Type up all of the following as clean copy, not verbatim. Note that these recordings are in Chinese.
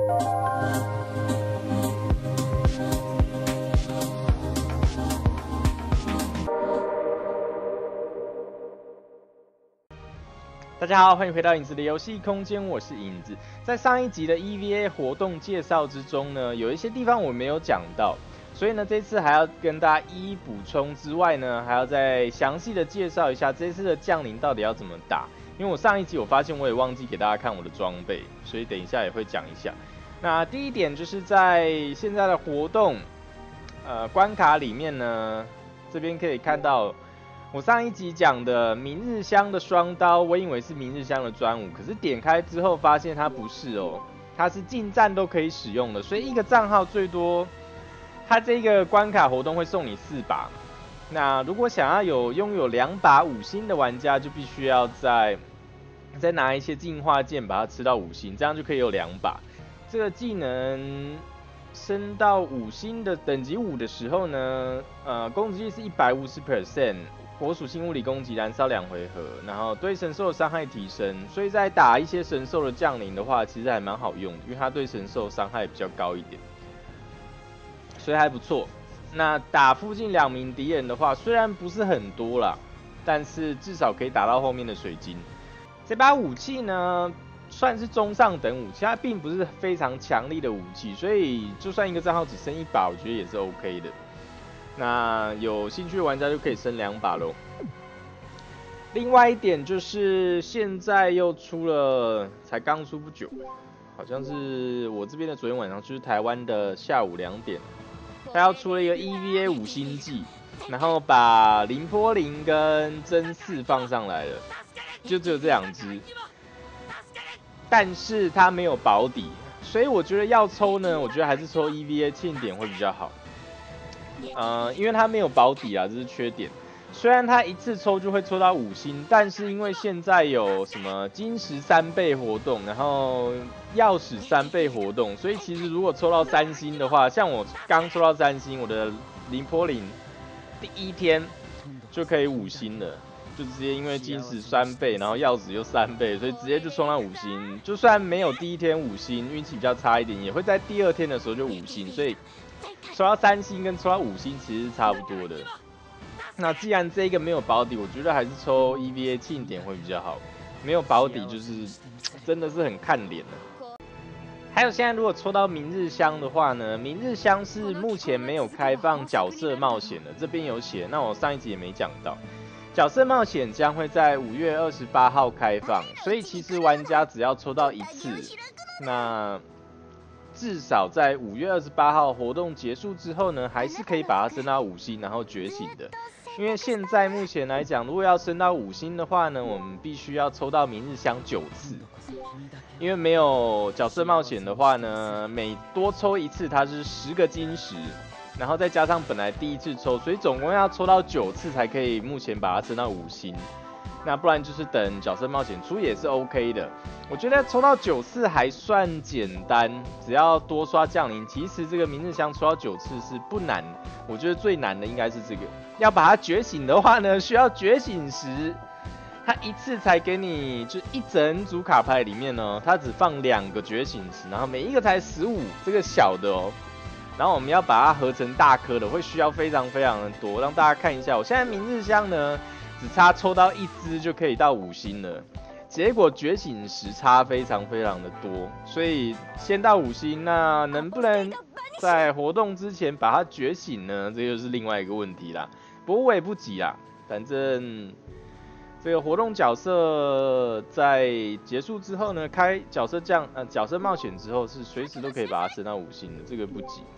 大家好，欢迎回到影子的游戏空间，我是影子。在上一集的 EVA 活动介绍之中呢，有一些地方我没有讲到，所以呢，这次还要跟大家一一补充之外呢，还要再详细的介绍一下这次的降临到底要怎么打。因为我上一集我发现我也忘记给大家看我的装备，所以等一下也会讲一下。那第一点就是在现在的活动关卡里面呢，这边可以看到。我上一集讲的明日香的双刀，我以为是明日香的专武，可是点开之后发现它不是哦，它是近战都可以使用的，所以一个账号最多，它这个关卡活动会送你4把。那如果想要拥有2把5星的玩家，就必须要再拿一些进化剑把它吃到5星，这样就可以有2把。这个技能升到5星的等级5的时候呢，攻击力是150%。火属性物理攻击燃烧2回合，然后对神兽的伤害提升，所以在打一些神兽的降临的话，其实还蛮好用的，因为它对神兽伤害比较高一点，所以还不错。那打附近2名敌人的话，虽然不是很多啦，但是至少可以打到后面的水晶。这把武器呢，算是中上等武器，它并不是非常强力的武器，所以就算一个账号只升1把，我觉得也是 OK 的。那有兴趣的玩家就可以升2把咯。另外一点就是现在又出了，才刚出不久，好像是我这边的昨天晚上，就是台湾的下午2点，它要出了一个 EVA 5星季，然后把凌波林跟真嗣放上来了，就只有这2只，但是它没有保底，所以我觉得要抽呢，我觉得还是抽 EVA 庆典会比较好。因为它没有保底啊，这是缺点。虽然它一次抽就会抽到5星，但是因为现在有什么金石3倍活动，然后钥匙3倍活动，所以其实如果抽到3星的话，像我刚抽到3星，我的凌波林第1天就可以5星了，就直接因为金石3倍，然后钥匙又3倍，所以直接就冲到5星。就算没有第1天5星，运气比较差一点，也会在第2天的时候就5星，所以。抽到3星跟抽到5星其实是差不多的。那既然这个没有保底，我觉得还是抽 EVA 庆典会比较好。没有保底就是真的是很看脸的。还有现在如果抽到明日香的话呢，明日香是目前没有开放角色冒险的，这边有写，那我上一集也没讲到。角色冒险将会在5月28号开放，所以其实玩家只要抽到1次，那至少在5月28号活动结束之后呢，还是可以把它升到5星，然后觉醒的。因为现在目前来讲，如果要升到5星的话呢，我们必须要抽到明日香9次。因为没有角色冒险的话呢，每多抽1次它是10个金石，然后再加上本来第1次抽，所以总共要抽到9次才可以目前把它升到5星。那不然就是等角色冒险出也是 OK 的。我觉得抽到9次还算简单，只要多刷降临。其实这个明日香抽到9次是不难，我觉得最难的应该是这个。要把它觉醒的话呢，需要觉醒时，它1次才给你，就一整组卡牌里面呢，它只放2个觉醒石，然后每一个才15，这个小的哦。然后我们要把它合成大颗的，会需要非常非常的多。让大家看一下，我现在明日香呢。只差抽到1只就可以到5星了，结果觉醒时差非常非常的多，所以先到5星，那能不能在活动之前把它觉醒呢？这就是另外一个问题啦。不过我也不急啦，反正这个活动角色在结束之后呢，开角色角色冒险之后是随时都可以把它升到5星的，这个不急。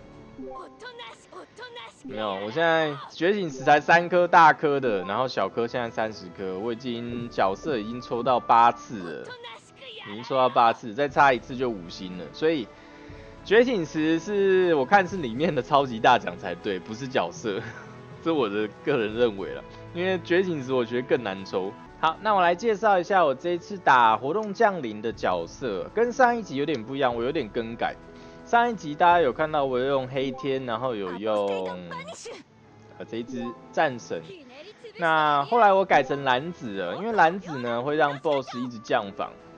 没有，我现在觉醒石才3颗大颗的，然后小颗现在30颗，我已经角色已经抽到8次了，已经抽到8次，再差1次就5星了，所以觉醒石是我看是里面的超级大奖才对，不是角色，这是我的个人认为啦，因为觉醒石我觉得更难抽。好，那我来介绍一下我这一次打活动降临的角色，跟上一集有点不一样，我有点更改。上一集大家有看到我有用黑天，然后有用这一只战神。那后来我改成蓝子了，因为蓝子呢会让 BOSS 一直降防，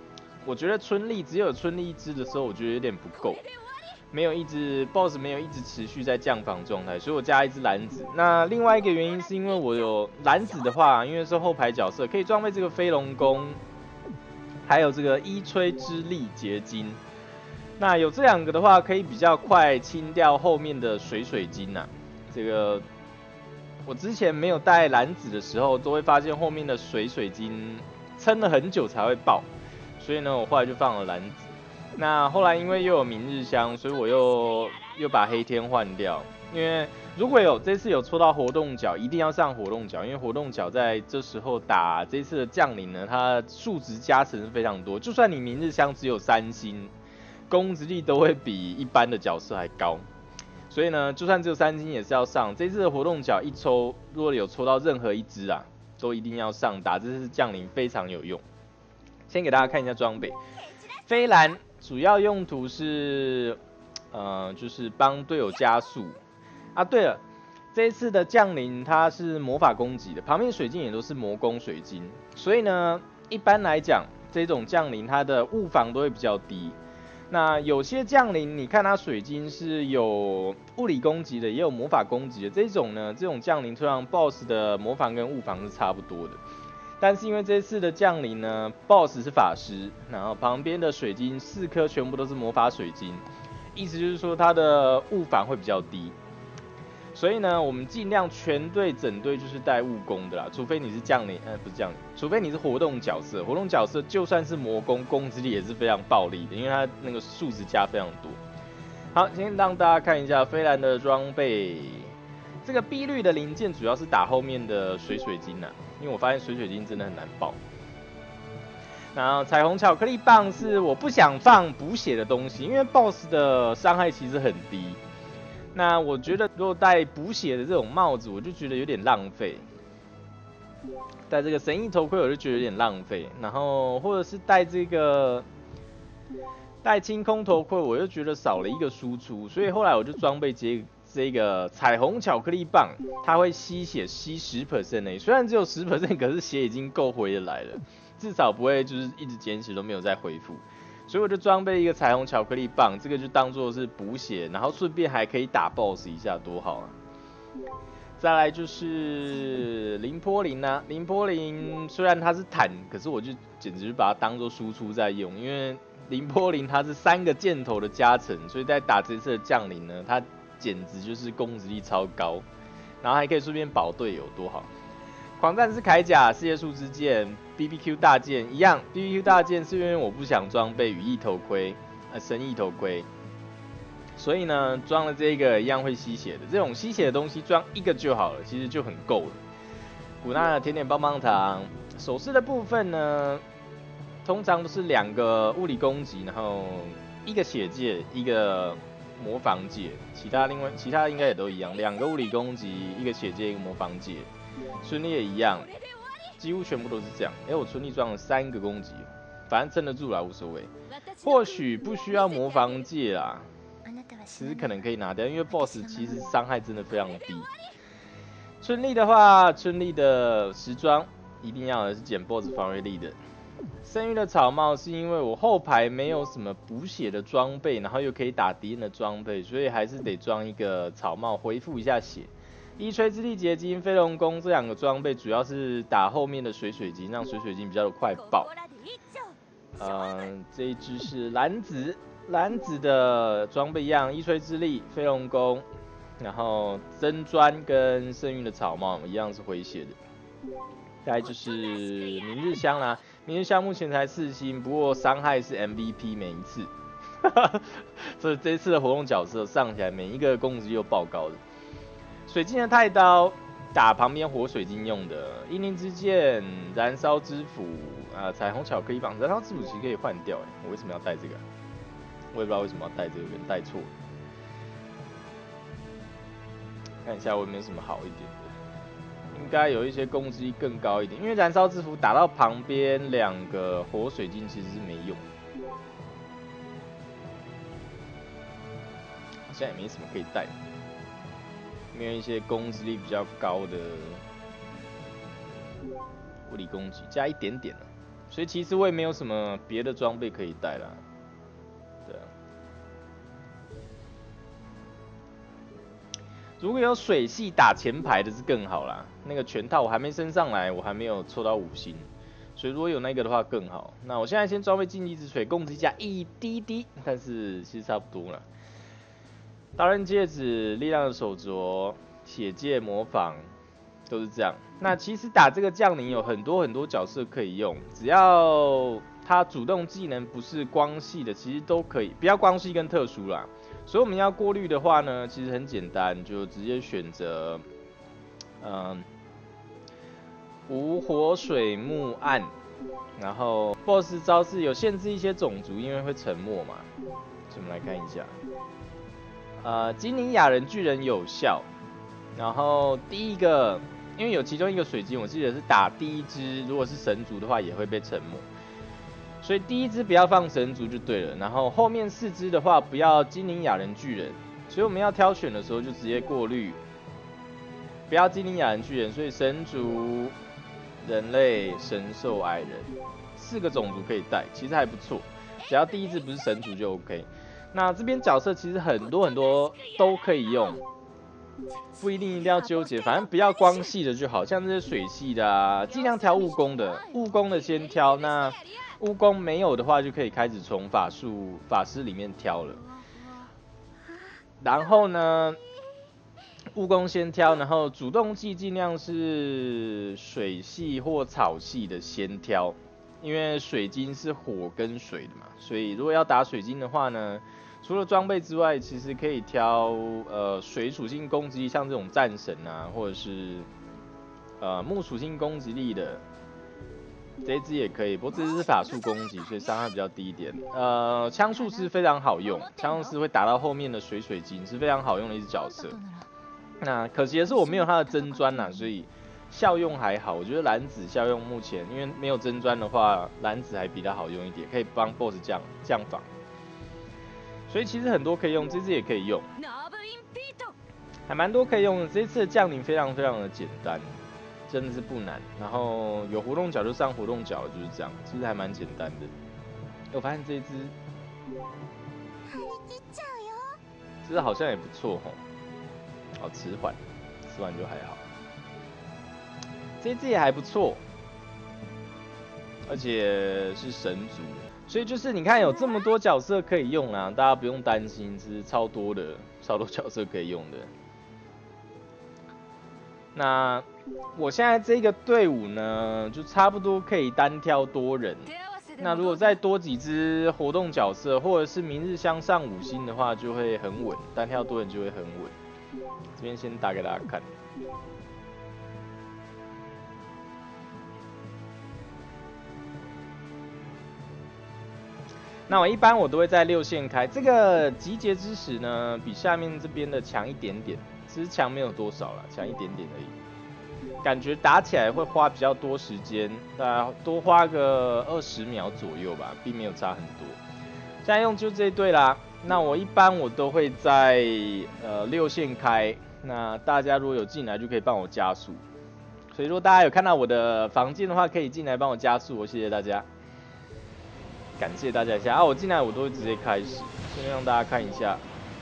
我觉得只有春丽一只的时候，我觉得有点不够，没有一直 BOSS 没有一直持续在降防状态，所以我加一只蓝子。那另外一个原因是因为我有蓝子的话，因为是后排角色，可以装备这个飞龙弓，还有这个伊吹之力结晶。那有这两个的话，可以比较快清掉后面的水晶啊。这个我之前没有带蓝子的时候，都会发现后面的水晶撑了很久才会爆，所以呢，我后来就放了蓝子。那后来因为又有明日香，所以我又把黑天换掉。因为如果这次有抽到活动角，一定要上活动角，因为活动角在这时候打这次的将领呢，它数值加成是非常多。就算你明日香只有3星，攻击力都会比一般的角色还高。所以呢，就算只有3星也是要上。这次的活动角一抽，如果有抽到任何一只啊，都一定要上打。这次将领非常有用。先给大家看一下装备，飞蓝主要用途是，就是帮队友加速啊。对了，这一次的将领它是魔法攻击的，旁边水晶也都是魔攻水晶，所以呢，一般来讲，这种将领它的物防都会比较低。那有些将领，你看它水晶是有物理攻击的，也有魔法攻击的，这种呢，这种将领通常 BOSS 的魔防跟物防是差不多的。但是因为这次的将领呢 ，BOSS 是法师，然后旁边的水晶4颗全部都是魔法水晶，意思就是说它的物防会比较低。所以呢，我们尽量全队整队就是带物攻的啦，除非你是将领，不是将领，除非你是活动角色，活动角色就算是魔攻，攻击力也是非常暴力的，因为它那个数值加非常多。好，先让大家看一下飞蓝的装备，这个碧绿的零件主要是打后面的水晶啊，因为我发现水晶真的很难爆。然后彩虹巧克力棒是我不想放补血的东西，因为 BOSS 的伤害其实很低。那我觉得如果戴补血的这种帽子，我就觉得有点浪费。戴这个神翼头盔，我就觉得有点浪费。然后或者是戴清空头盔，我又觉得少了一个输出，所以后来我就装备这个彩虹巧克力棒，它会吸血吸10% 而已，虽然只有10%，可是血已经够回得来了，至少不会就是一直减血都没有再恢复。所以我就装备一个彩虹巧克力棒，这个就当做是补血，然后顺便还可以打 BOSS 一下，多好啊！再来就是凌波林啊，凌波林虽然它是坦，可是我就简直就把它当做输出在用，因为凌波林它是3个箭头的加成，所以在打这次的将领呢，它简直就是攻击力超高，然后还可以顺便保队友，多好！狂战士铠甲、世界树之剑、BBQ 大剑一样 ，BBQ 大剑是因为我不想装备羽翼头盔、神翼头盔，所以呢装了这个一样会吸血的。这种吸血的东西装一个就好了，其实就很够了。古娜的甜点棒棒糖，首饰的部分呢，通常都是2个物理攻击，然后1个血戒，1个魔防戒，其他应该也都一样，2个物理攻击，1个血戒，1个魔防戒。春丽也一样，几乎全部都是这样。我春丽装了3个攻击，反正撑得住啦，无所谓。或许不需要魔防戒啦，其实可能可以拿掉，因为 BOSS 其实伤害真的非常低。春丽的话，春丽的时装一定要的是减 BOSS 防御力的。圣域的草帽是因为我后排没有什么补血的装备，然后又可以打敌人的装备，所以还是得装一个草帽恢复一下血。伊吹之力结晶、飞龙弓这2个装备主要是打后面的水晶，让水晶比较快爆。这一只是蓝子的装备一样，伊吹之力、飞龙弓，然后真砖跟圣域的草帽一样是回血的。再来就是明日香啦，明日香目前才4星，不过伤害是 MVP 每一次，所以这次的活动角色上起来每一个攻击又爆高的。水晶的太刀打旁边活水晶用的，阴灵之剑、燃烧之斧彩虹巧克力棒，燃烧之斧其实可以换掉我为什么要带这个？我也不知道为什么要带这个，有点带错了。看一下我有没有什么好一点的，应该有一些攻击力更高一点，因为燃烧之斧打到旁边2个活水晶其实是没用，好像也没什么可以带。没有一些攻击力比较高的物理攻击，加一点点所以其实我也没有什么别的装备可以带啦。对啊，如果有水系打前排的是更好啦。那个全套我还没升上来，我还没有抽到5星，所以如果有那个的话更好。那我现在先装备竞技之锤，攻击加一滴滴，但是其实差不多了。刀刃戒指、力量的手镯、铁戒模仿。都是这样。那其实打这个将领有很多角色可以用，只要他主动技能不是光系的，其实都可以，不要光系跟特殊啦。所以我们要过滤的话呢，其实很简单，就直接选择，无火水木暗，然后 BOSS 招式有限制一些种族，因为会沉默嘛。我们来看一下，精灵亚人巨人有效，然后第一个。因为有其中一个水晶，我记得是打第一只，如果是神族的话也会被沉默，所以第一只不要放神族就对了。然后后面4只的话不要精灵亚人巨人，所以我们要挑选的时候就直接过滤，不要精灵亚人巨人，所以神族、人类、神兽、矮人4个种族可以带，其实还不错，只要第一只不是神族就 OK。那这边角色其实很多都可以用。不一定要纠结，反正不要光系的就好，像这些水系的啊，尽量挑务工的先挑。那务工没有的话，就可以开始从法师里面挑了。然后呢，务工先挑，然后主动技尽量是水系或草系的先挑，因为水晶是火跟水的嘛，所以如果要打水晶的话呢。除了装备之外，其实可以挑水属性攻击力，像这种战神啊，或者是木属性攻击力的，这只也可以。不过这只是法术攻击，所以伤害比较低一点。枪术师非常好用，枪术师会打到后面的水晶，是非常好用的一只角色。那可惜的是我没有它的真砖呐，所以效用还好。我觉得蓝子效用目前因为没有真砖的话，蓝子还比较好用一点，可以帮 BOSS 降防。所以其实很多可以用，这次也可以用，还蛮多可以用的。这次的将领非常的简单，真的是不难。然后有活动角就上活动角，就是这样，其实还蛮简单的。我发现这只好像也不错吼，好迟缓，吃完就还好。这只也还不错，而且是神族。所以就是你看有这么多角色可以用啊，大家不用担心，是超多角色可以用的。那我现在这个队伍呢，就差不多可以单挑多人。那如果再多几只活动角色，或者是明日香上5星的话，就会很稳，单挑多人就会很稳。这边先打给大家看。那我一般都会在6线开，这个集结之时呢，比下面这边的强一点点，其实强没有多少啦，强一点点而已。感觉打起来会花比较多时间，大概多花个20秒左右吧，并没有差很多。现在用就这一队啦。那我一般都会在6线开，那大家如果有进来就可以帮我加速。所以如果大家有看到我的房间的话，可以进来帮我加速，谢谢大家。感谢大家一下啊！我进来都会直接开始，先让大家看一下。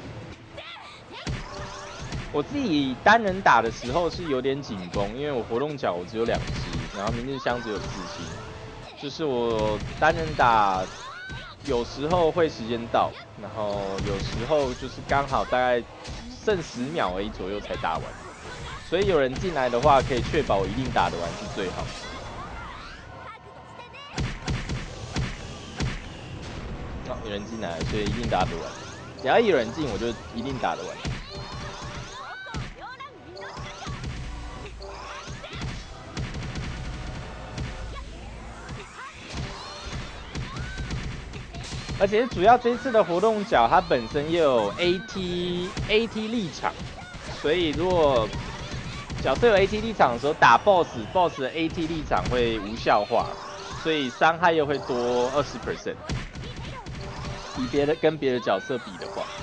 我自己单人打的时候是有点紧绷，因为我活动角只有2只，然后明日香只有4星，就是我单人打有时候会时间到，然后有时候就是刚好大概剩10秒而已左右才打完，所以有人进来的话，可以确保我一定打得完是最好的。有人进来，所以一定打得完。只要有人进，我就一定打得完。而且主要这次的活动角，它本身也有 AT 立场，所以如果角色有 AT 立场的时候打 BOSS 的 AT 立场会无效化，所以伤害又会多20%。跟别的角色比的话，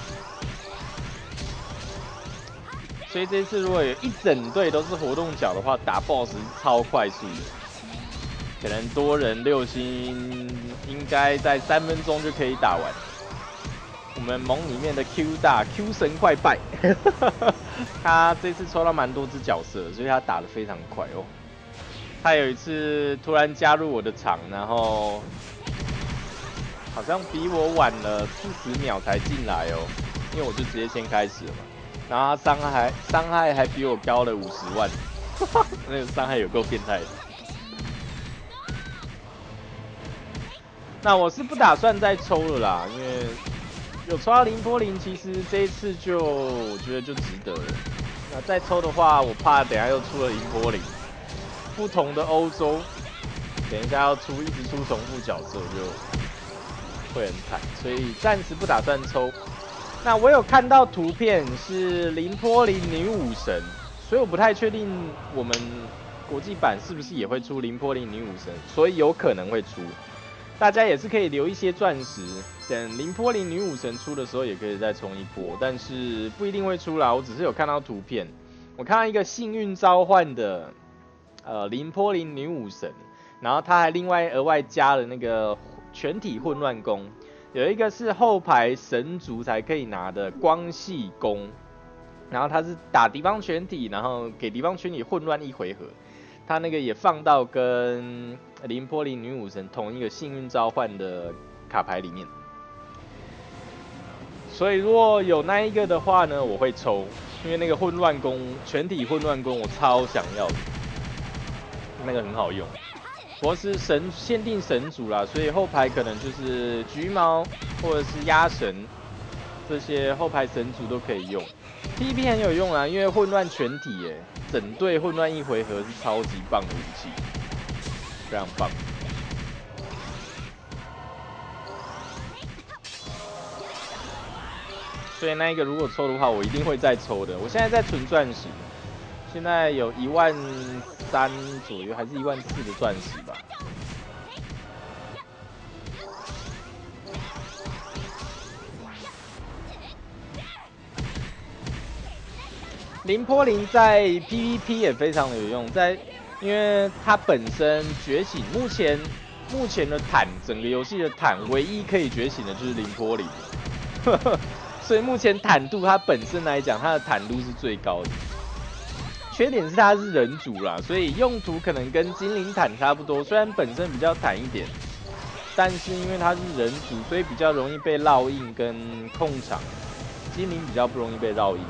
所以这次如果有一整队都是活动角的话，打 BOSS 是超快速的。 可能多人6星应该在3分钟就可以打完。我们盟里面的 Q 大 Q 神快败，他这次抽到蛮多只角色，所以他打得非常快哦。他有一次突然加入我的场，然后好像比我晚了40秒才进来哦，因为我就直接先开始了嘛。然后他伤害还比我高了50万，那个伤害有够变态的。那我是不打算再抽了啦，因为有抽到凌波林，其实这一次我觉得就值得了。那再抽的话，我怕等一下又出了凌波林，不同的欧洲，等一下要一直出重复角色就会很惨，所以暂时不打算抽。那我有看到图片是凌波林女武神，所以我不太确定我们国际版是不是也会出凌波林女武神，所以有可能会出。大家也是可以留一些钻石，等凌波林女武神出的时候也可以再冲一波，但是不一定会出啦。我只是有看到图片，我看到一个幸运召唤的凌波林女武神，然后他还另外额外加了那个全体混乱弓，有一个是后排神族才可以拿的光系弓，然后他是打敌方全体，然后给敌方全体混乱1回合。他那个也放到跟凌波林女武神同一个幸运召唤的卡牌里面，所以如果有那一个的话呢，我会抽，因为那个混乱弓全体混乱弓我超想要的，那个很好用。不过是限定神族啦，所以后排可能就是橘猫或者是鸭神这些后排神族都可以用。PVP 很有用啊，因为混乱全体耶，整队混乱1回合是超级棒的武器，非常棒。所以那一个如果抽的话，我一定会再抽的。我现在在存钻石，现在有13000左右，还是14000的钻石吧。凌波林在 PVP 也非常的有用，因为它本身觉醒，目前的坦，整个游戏的坦唯一可以觉醒的就是凌波林，所以目前坦度它本身来讲，它的坦度是最高的。缺点是它是人族啦，所以用途可能跟精灵坦差不多，虽然本身比较坦一点，但是因为它是人族，所以比较容易被烙印跟控场，精灵比较不容易被烙印。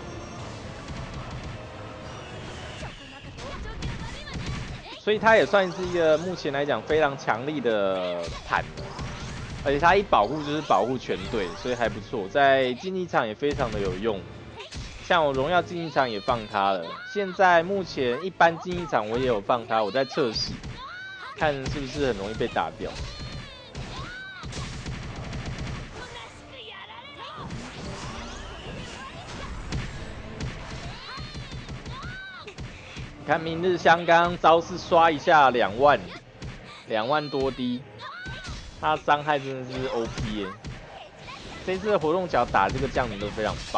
所以它也算是一个目前来讲非常强力的坦，而且它一保护就是保护全队，所以还不错，在竞技场也非常的有用。像我荣耀竞技场也放它了，现在目前一般竞技场我也有放它，我在测试，看是不是很容易被打掉。你看明日香刚刚招式刷一下2万多滴，他伤害真的是 OP 耶！这次的活动角打这个将领都非常棒。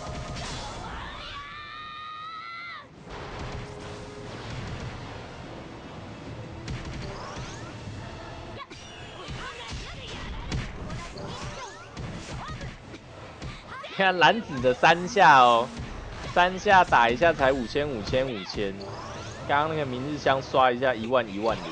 看蓝子的3下哦。3下打一下才5000。刚刚那个明日香刷一下1万的。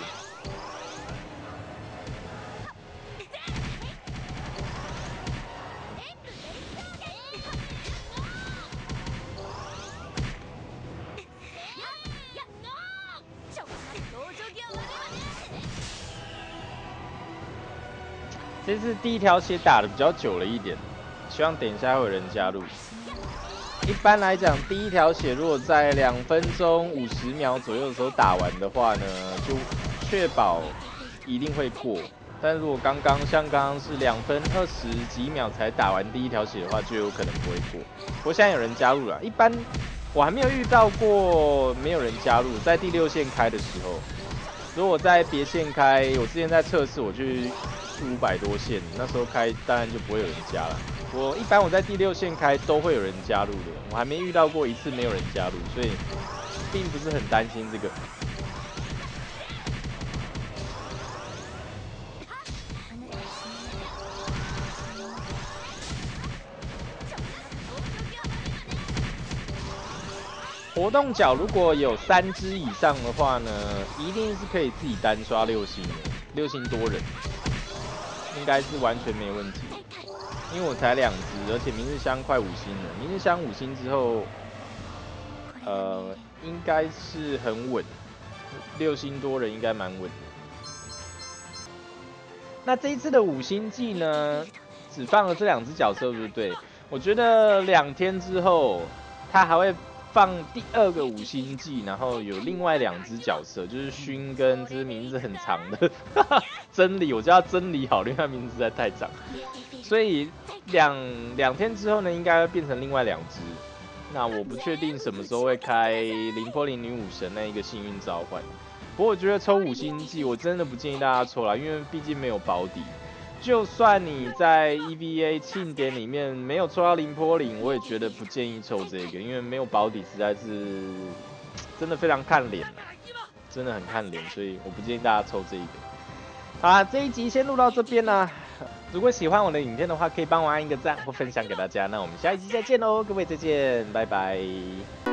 这次第一条血打的比较久了一点，希望等一下会有人加入。一般来讲，第一条血如果在2分钟50秒左右的时候打完的话呢，就确保一定会过。但如果像刚刚是2分20几秒才打完第一条血的话，就有可能不会过。不过现在有人加入了，一般我还没有遇到过没有人加入，在第6线开的时候，如果在别线开，我之前在测试，我去500多线，那时候开当然就不会有人加了。一般我在第6线开都会有人加入的，我还没遇到过一次没有人加入，所以并不是很担心这个。 活动角如果有3只以上的话呢，一定是可以自己单刷6星的，6星多人，应该是完全没问题。因为我才2只，而且明日香快5星了，明日香5星之后，应该是很稳，6星多人应该蛮稳的。那这一次的5星季呢，只放了这2只角色，对不对？我觉得2天之后，他还会放第2个5星季，然后有另外2只角色，就是勋跟这名字很长的真理，我叫他真理好，因为他名字实在太长，所以两天之后呢，应该会变成另外2只。那我不确定什么时候会开凌波林女武神那一个幸运召唤，不过我觉得抽5星季，我真的不建议大家抽啦，因为毕竟没有保底。就算你在 EVA 庆典里面没有抽到凌波林，我也觉得不建议抽这个，因为没有保底实在是真的非常看脸，真的很看脸，所以我不建议大家抽这一个。好啦，这一集先录到这边啦。如果喜欢我的影片的话，可以帮我按一个赞或分享给大家。那我们下一集再见喽，各位再见，拜拜。